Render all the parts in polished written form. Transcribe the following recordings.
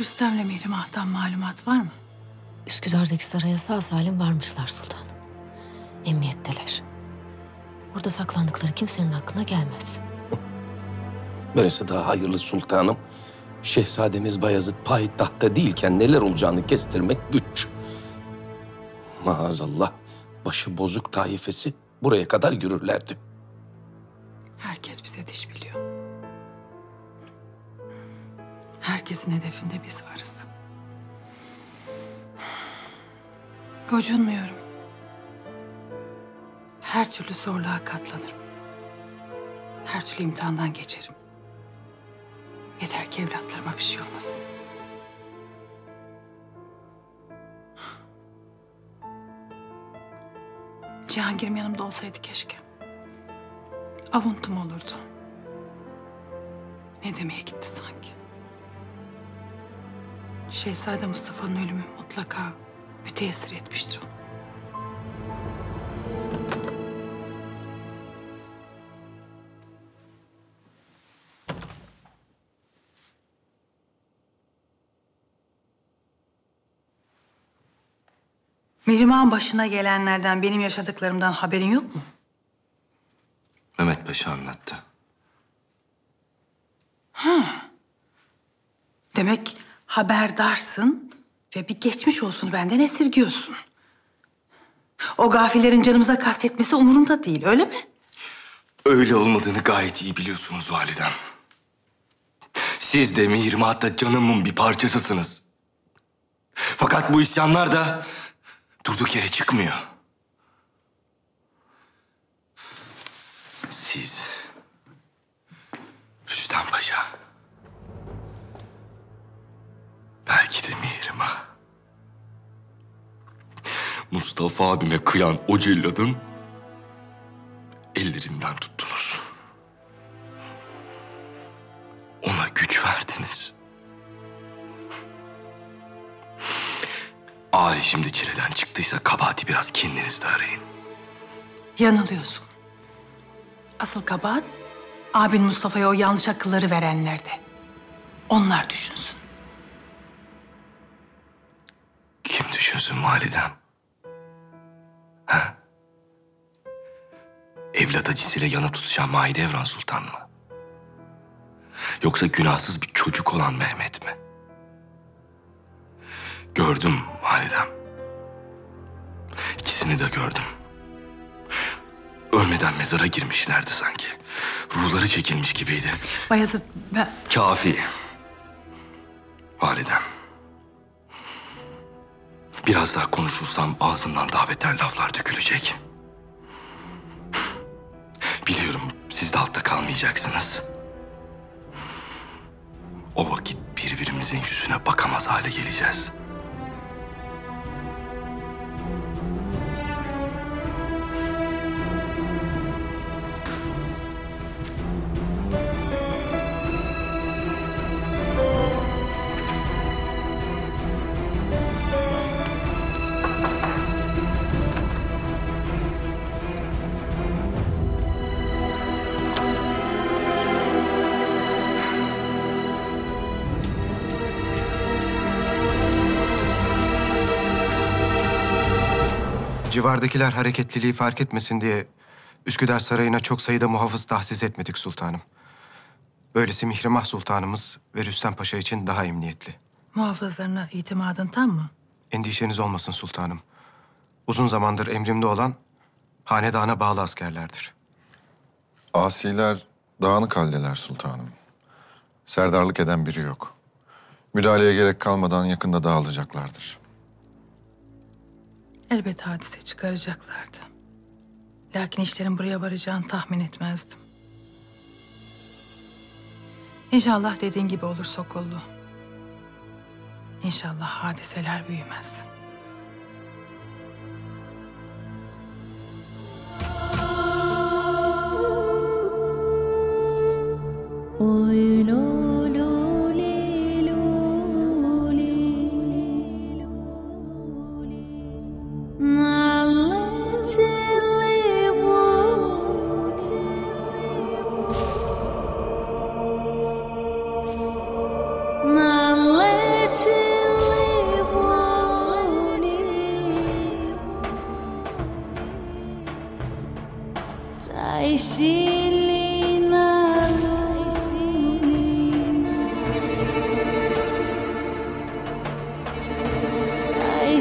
Rüstem'le Mihrimah'tan malumat var mı? Üsküdar'daki saraya sağ salim varmışlar sultanım. Emniyetteler. Orada saklandıkları kimsenin aklına gelmez. Böylesi daha hayırlı sultanım. Şehzademiz Bayezid payitahtta değilken neler olacağını kestirmek güç. Maazallah başı bozuk taifesi buraya kadar yürürlerdi. Herkes bize diş biliyor. Herkesin hedefinde biz varız. Gocunmuyorum. Her türlü zorluğa katlanırım. Her türlü imtihandan geçerim. Yeter ki evlatlarıma bir şey olmasın. Cihangir'im yanımda olsaydı keşke. Avuntum olurdu. Ne demeye gitti sanki? Şehzade Mustafa'nın ölümü mutlaka müteessir etmiştir onu. Mihrimah'ın başına gelenlerden, benim yaşadıklarımdan haberin yok mu? Mehmet Paşa anlattı. Demek haberdarsın ve bir geçmiş olsunu benden esirgiyorsun. O gafillerin canımıza kastetmesi umurunda değil, öyle mi? Öyle olmadığını gayet iyi biliyorsunuz validem. Siz de Mihrimah da canımın bir parçasısınız. Fakat bu isyanlar da durduk yere çıkmıyor. Siz, Rüstem Paşa, belki de Mihrimah, Mustafa abime kıyan o celladın ellerinden tuttunuz. Ona güç verdiniz. Ali şimdi çileden çıktıysa kabahati biraz kendinizde arayın. Yanılıyorsun. Asıl kabahat abin Mustafa'ya o yanlış akılları verenlerde. Onlar düşünsün. Kim düşünsün validem? Ha? Evlat acısıyla yanıp tutuşan Mahidevran Sultan mı? Yoksa günahsız bir çocuk olan Mehmet mi? Gördüm validem. İkisini de gördüm. Ölmeden mezara girmişlerdi sanki. Ruhları çekilmiş gibiydi. Bayezid, ben... Kafi. Validem. Biraz daha konuşursam ağzımdan daha beter laflar dökülecek. Biliyorum siz de altta kalmayacaksınız. O vakit birbirimizin yüzüne bakamaz hale geleceğiz. Civardakiler hareketliliği fark etmesin diye Üsküdar Sarayı'na çok sayıda muhafız tahsis etmedik sultanım. Böylesi Mihrimah Sultanımız ve Rüstem Paşa için daha emniyetli. Muhafızlarına itimadın tam mı? Endişeniz olmasın sultanım. Uzun zamandır emrimde olan hanedana bağlı askerlerdir. Asiler dağınık haldeler sultanım. Serdarlık eden biri yok. Müdahaleye gerek kalmadan yakında dağılacaklardır. Elbet hadise çıkaracaklardı. Lakin işlerin buraya varacağını tahmin etmezdim. İnşallah dediğin gibi olur Sokollu. İnşallah hadiseler büyümez.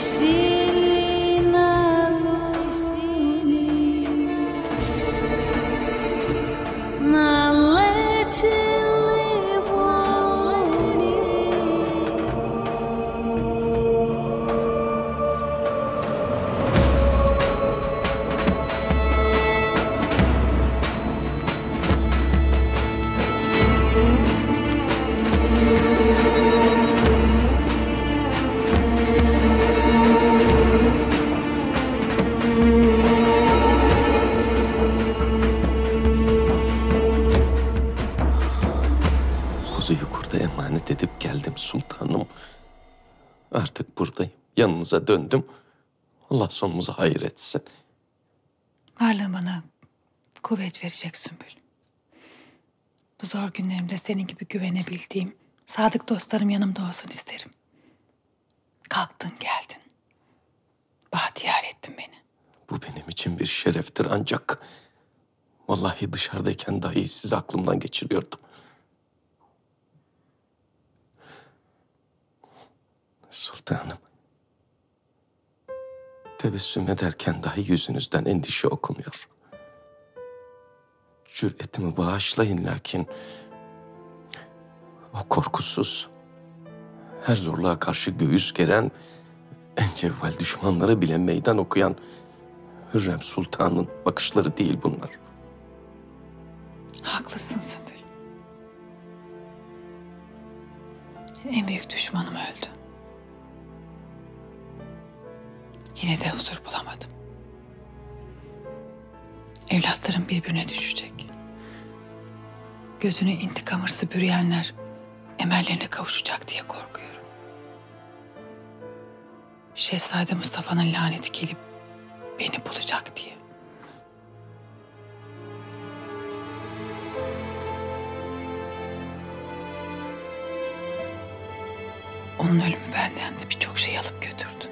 Kuzuyu kurda emanet edip geldim sultanım. Artık buradayım. Yanınıza döndüm. Allah sonumuzu hayır etsin. Varlığın bana kuvvet verecek Sümbül. Bu zor günlerimde senin gibi güvenebildiğim sadık dostlarım yanımda olsun isterim. Kalktın geldin. Bahtiyar ettin beni. Bu benim için bir şereftir ancak... Vallahi dışarıdayken dahi sizi aklımdan geçiriyordum. Sultanım. Tebessüm ederken dahi yüzünüzden endişe okunuyor. Cüretimi bağışlayın lakin... O korkusuz, her zorluğa karşı göğüs geren... En cevval düşmanlara bile meydan okuyan... Hürrem Sultan'ın bakışları değil bunlar. Haklısın Sümbül. En büyük düşmanım öldü. Yine de huzur bulamadım. Evlatlarım birbirine düşecek. Gözünü intikam hırsı bürüyenler emellerine kavuşacak diye korkuyorum. Şehzade Mustafa'nın laneti gelip beni bulacak diye. Onun ölümü benden de birçok şey alıp götürdü.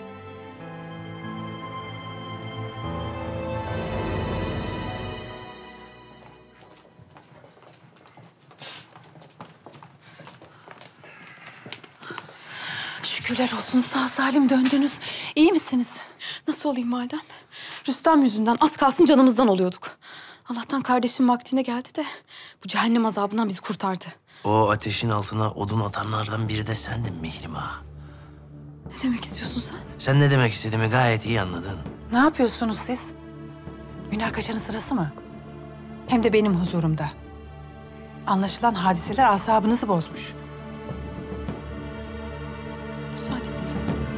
Şükürler olsun sağ salim döndünüz. İyi misiniz? Nasıl olayım validem? Rüstem yüzünden az kalsın canımızdan oluyorduk. Allah'tan kardeşim vaktinde geldi de bu cehennem azabından bizi kurtardı. O ateşin altına odun atanlardan biri de sendin Mihrimah. Ne demek istiyorsun sen? Sen ne demek istediğimi gayet iyi anladın. Ne yapıyorsunuz siz? Münakaşanın sırası mı? Hem de benim huzurumda. Anlaşılan hadiseler asabınızı bozmuş. Müsaadenizle.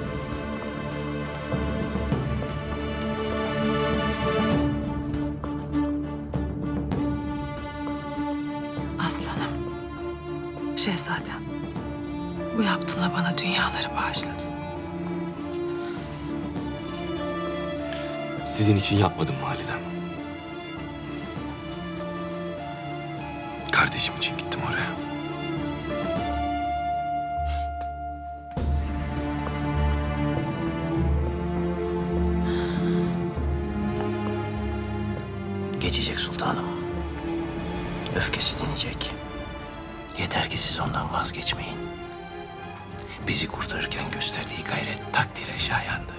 Aslanım, şehzadem. Bu yaptığınla bana dünyaları bağışladın. Sizin için yapmadım validem. Kardeşim için gittim oraya. Geçecek sultanım. Öfkesi dinecek. Yeter ki siz ondan vazgeçmeyin. Bizi kurtarırken gösterdiği gayret takdire şayandı.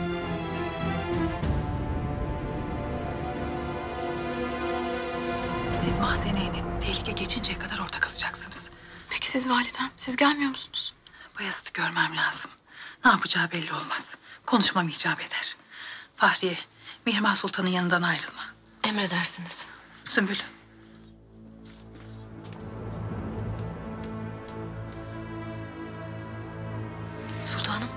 Siz Mahzene'nin tehlike geçinceye kadar orada kalacaksınız. Peki siz validem? Siz gelmiyor musunuz? Bayezid'i görmem lazım. Ne yapacağı belli olmaz. Konuşmam icap eder. Fahriye, Mihrimah Sultan'ın yanından ayrılma. Emredersiniz. Sümbül. Sultanım.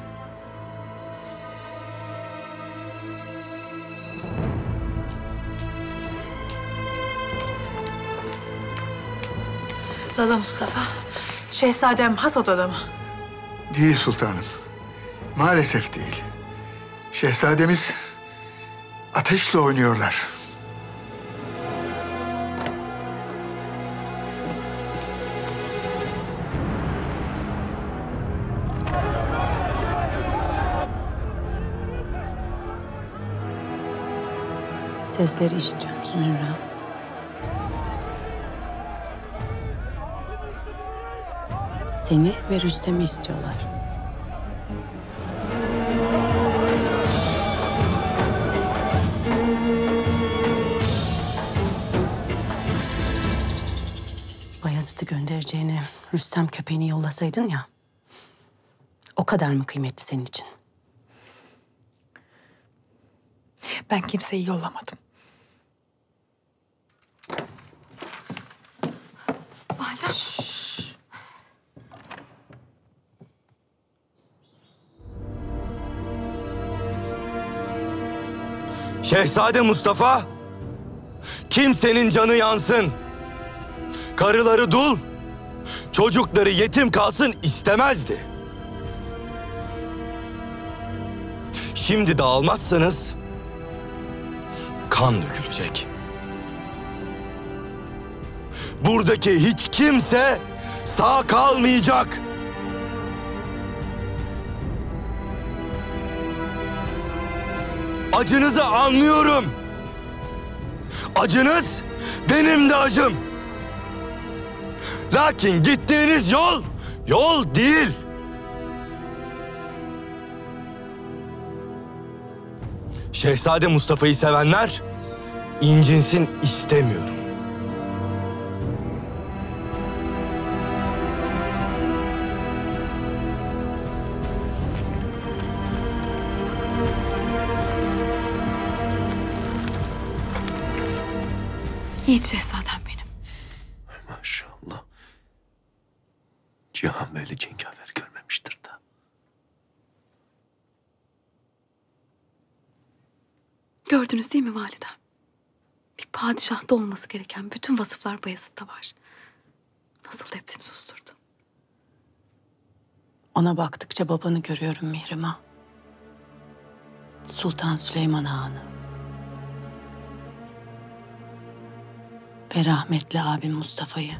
Lala Mustafa, şehzadem has odada mı? Değil sultanım. Maalesef değil. Şehzademiz ateşle oynuyorlar. Sesleri işitiyor musun Hürrem? Seni ve Rüstem'i istiyorlar. Ahmet'i göndereceğini Rüstem köpeğini yollasaydın ya. O kadar mı kıymetli senin için? Ben kimseyi yollamadım. Validem. Şehzade Mustafa, kimsenin canı yansın, karıları dul, çocukları yetim kalsın istemezdi. Şimdi dağılmazsanız kan dökülecek. Buradaki hiç kimse sağ kalmayacak. Acınızı anlıyorum. Acınız benim de acım. Lakin gittiğiniz yol değil. Şehzade Mustafa'yı sevenler incinsin istemiyorum. Yiğit şehzadem benim. Maşallah. Cihan böyle cengaver görmemiştir da. Gördünüz değil mi validem? Bir padişahta olması gereken bütün vasıflar Bayezid'de var. Nasıl da hepsini susturdu. Ona baktıkça babanı görüyorum Mihrimah. Sultan Süleyman Han'ı. Ve rahmetli abim Mustafa'yı.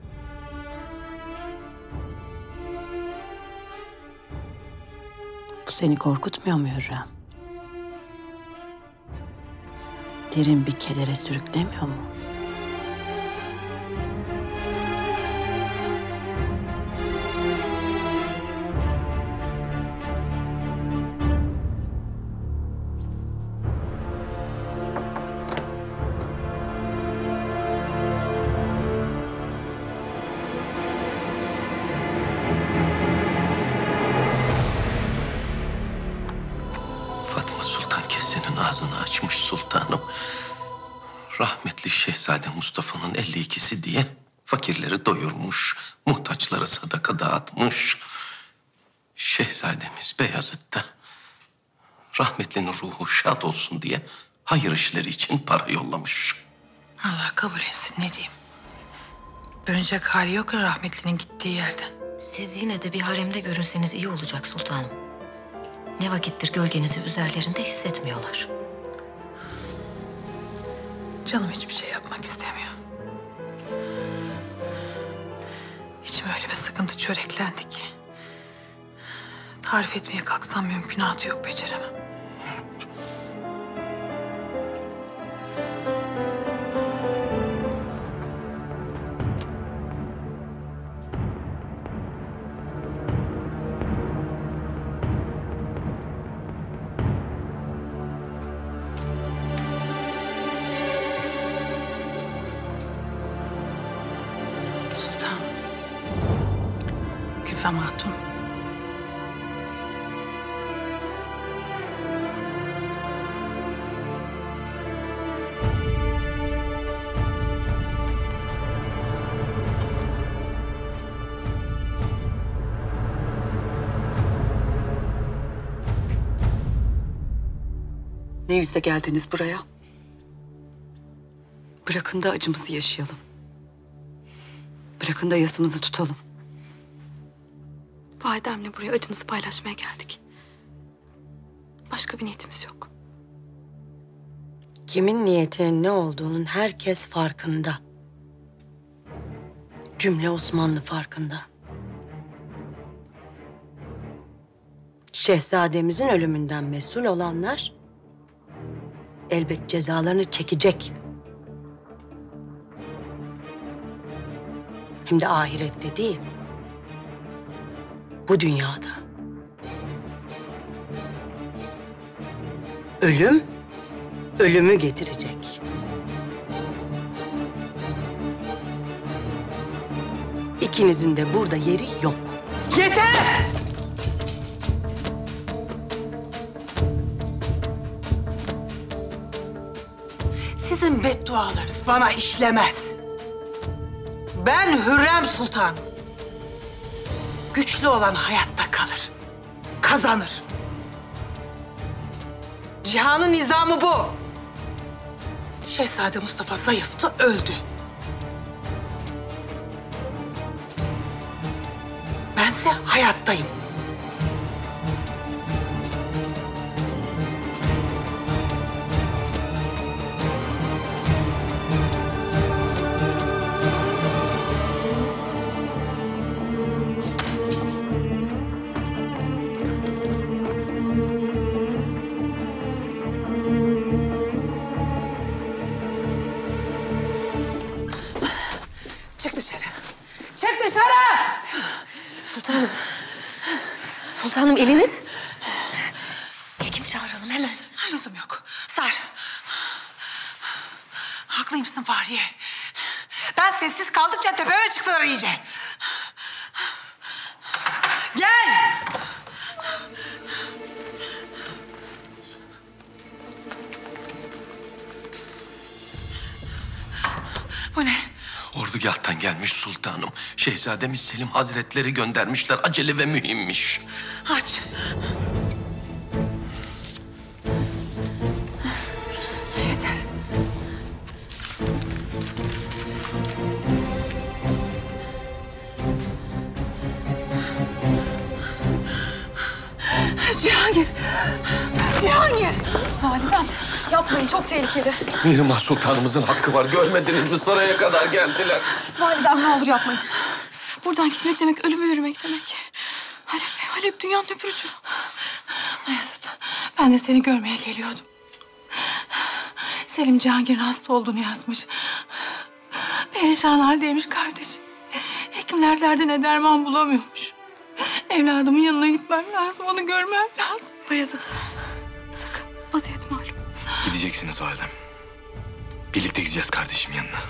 Bu seni korkutmuyor mu Hürrem? Derin bir kedere sürüklemiyor mu? Fatma Sultan kesenin ağzını açmış sultanım. Rahmetli Şehzade Mustafa'nın 52'si diye fakirleri doyurmuş, muhtaçlara sadaka dağıtmış. Şehzademiz Beyazıt da rahmetlinin ruhu şad olsun diye hayır işleri için para yollamış. Allah kabul etsin, ne diyeyim. Dönecek hali yok ya rahmetlinin gittiği yerden. Siz yine de bir haremde görünseniz iyi olacak sultanım. Ne vakittir gölgenizi üzerlerinde hissetmiyorlar. Canım hiçbir şey yapmak istemiyor. İçime öyle bir sıkıntı çöreklendi ki. Tarif etmeye kalksam mümkünatı yok, beceremem. Sultan. Gülfem Hatun. Ne yüzle geldiniz buraya? Bırakın da acımızı yaşayalım. Bırakın da yasımızı tutalım. Validemle buraya acınızı paylaşmaya geldik. Başka bir niyetimiz yok. Kimin niyetinin ne olduğunun herkes farkında. Cümle Osmanlı farkında. Şehzademizin ölümünden mesul olanlar elbet cezalarını çekecek. Hem de ahirette değil, bu dünyada. Ölüm, ölümü getirecek. İkinizin de burada yeri yok. Yeter! Sizin beddualarınız bana işlemez. Ben Hürrem Sultan. Güçlü olan hayatta kalır. Kazanır. Cihanın nizamı bu. Şehzade Mustafa zayıftı, öldü. Bense hayattayım. Çık dışarı. Çık dışarı! Sultanım. Sultanım eliniz. Hekim çağıralım hemen. Lüzum yok. Sar. Haklıymışsın Fahriye. Ben sessiz kaldıkça tepeme çıktılar iyice. Gel! Bu ne? Ordugahtan gelmiş sultanım. Şehzademiz Selim Hazretleri göndermişler. Acele ve mühimmiş. Aç. Yeter. Cihangir! Cihangir! Validem yapmayın, çok tehlikeli. Mihrimah Sultanımızın hakkı var. Görmediniz mi? Saraya kadar geldiler. Validem ne olur yapmayın. Buradan gitmek demek ölüme yürümek demek. Halep dünyanın öbür ucu. Bayezid, ben de seni görmeye geliyordum. Selim Cihangir'in hasta olduğunu yazmış. Perişan haldeymiş kardeşim. Hekimler derdine derman bulamıyormuş. Evladımın yanına gitmem lazım, onu görmem lazım. Bayezid, sakın vaziyet malum. Gideceksiniz validem. Birlikte gideceğiz kardeşim yanına.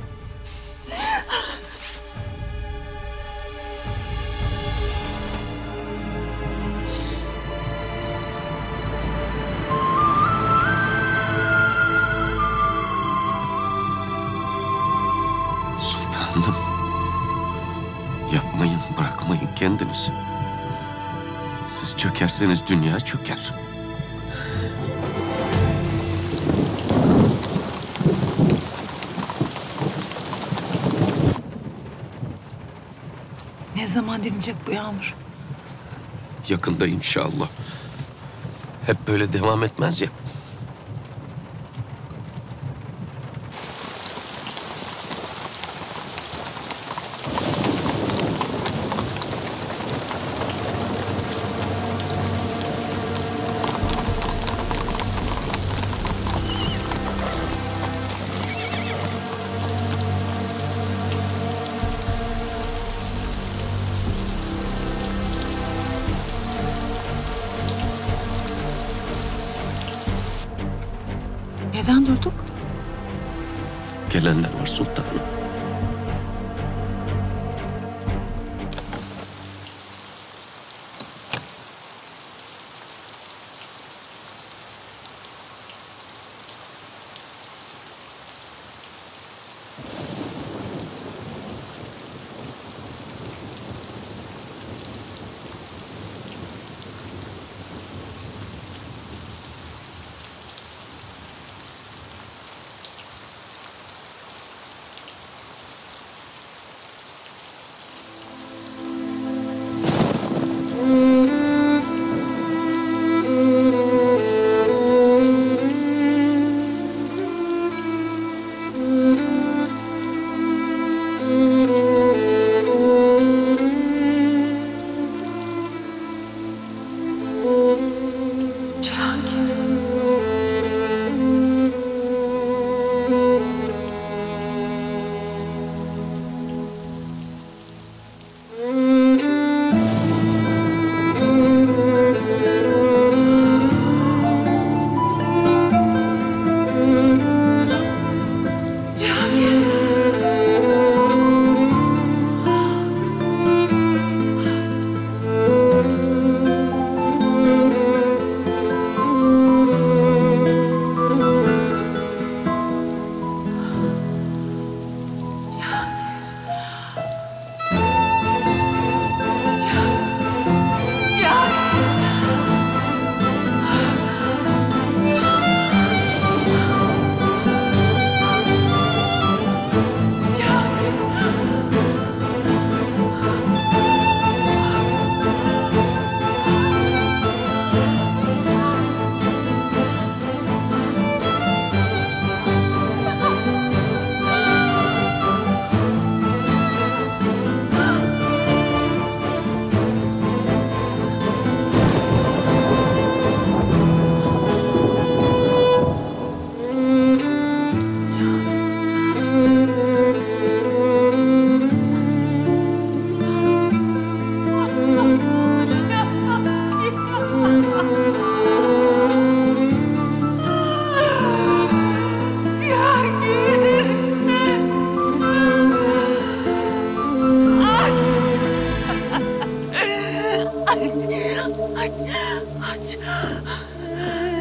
Sultanım. Yapmayın, bırakmayın kendinizi. Siz çökerseniz dünya çöker. Ne zaman dinecek bu yağmur? Yakında inşallah. Hep böyle devam etmez ya. Neden durduk? Gelenler var sultanım. Aç.